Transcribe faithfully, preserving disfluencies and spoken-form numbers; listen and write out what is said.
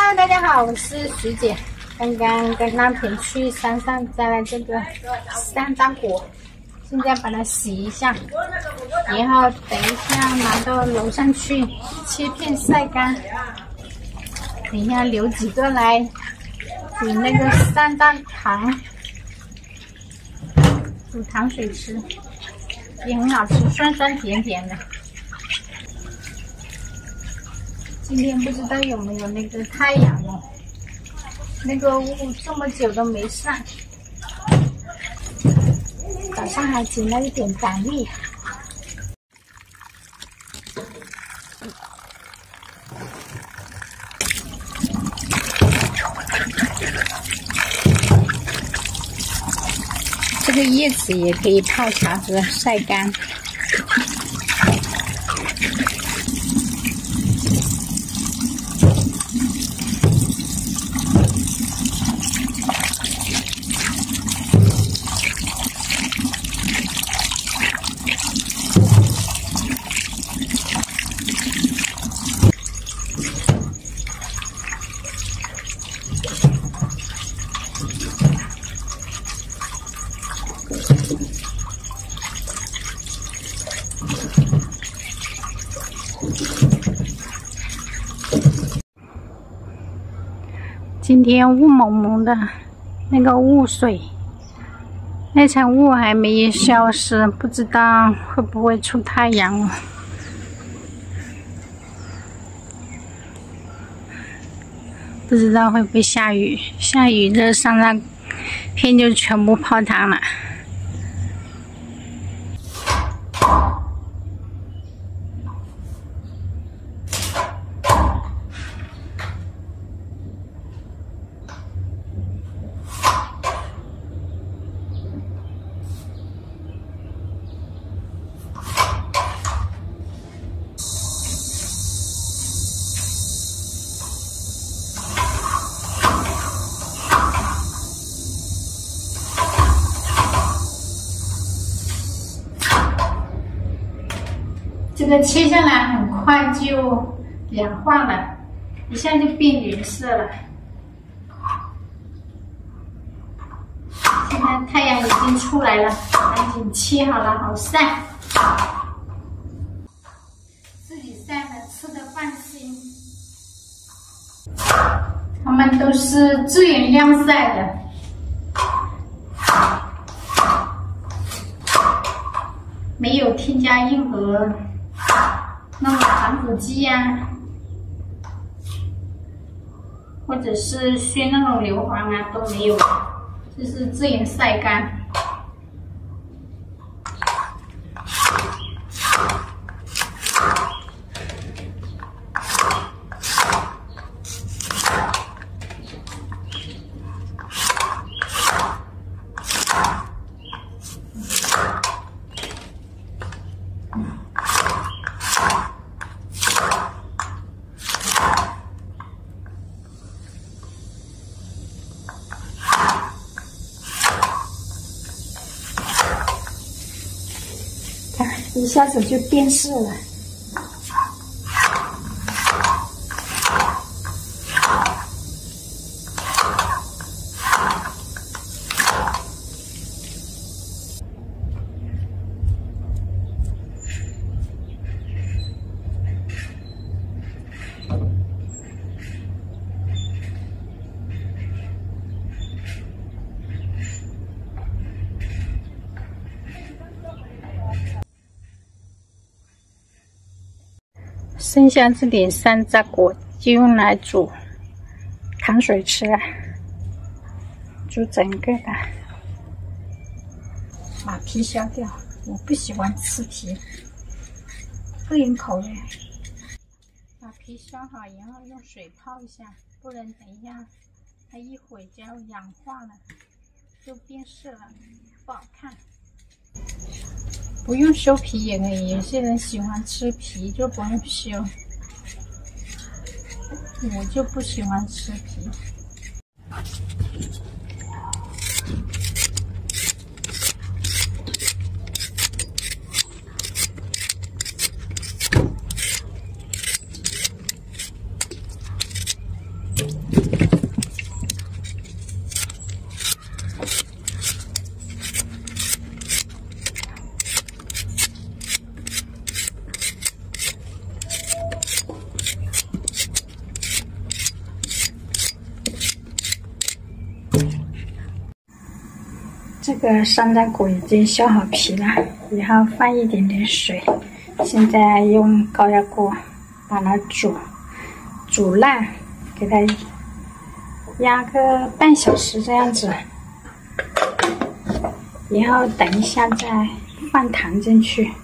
Hello， 大家好，我是徐姐。刚刚跟那天去山上摘了这个山楂果，现在把它洗一下，然后等一下拿到楼上去切片晒干。等一下留几个来煮那个山楂糖，煮糖水吃，也很好吃，酸酸甜甜的。今天不知道有没有那个太阳哦，那个雾这么久都没上。早上还起了一点胆力。这个叶子也可以泡茶喝，晒干。今天雾蒙蒙的，那个雾水，那层雾还没消失，不知道会不会出太阳哦。不知道会不会下雨，下雨这山楂片就全部泡汤了。这个切下来很快就氧化了，一下就变颜色了。现在太阳已经出来了，赶紧切好了，好晒。自己晒的，吃的放心。它们都是自然晾晒的。没有添加任何那种防腐剂啊，或者是熏那种硫磺啊都没有，这是自然晒干。一下子就变色了。剩下这点山楂果就用来煮糖水吃了，煮整个的，把皮削掉。我不喜欢吃皮，不饮口味。把皮削好，然后用水泡一下，不然等一下它一会就要氧化了，就变色了，不好看。不用修皮也可以，有些人喜欢吃皮就不用修，我就不喜欢吃皮。 这个山楂果已经削好皮了，然后放一点点水，现在用高压锅把它煮煮烂，给它压个半小时这样子，然后等一下再放糖进去。